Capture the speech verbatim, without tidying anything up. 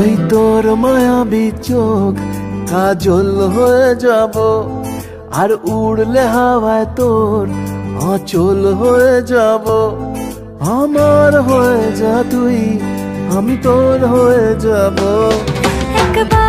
ওই তোর মায়াবী চোখ কাজল হয়ে যাব, আর উড়লে হাওয়ায় তোর অচল হয়ে যাব। আমার হয়ে যা তুই, আমি তোর হয়ে যাব। একবার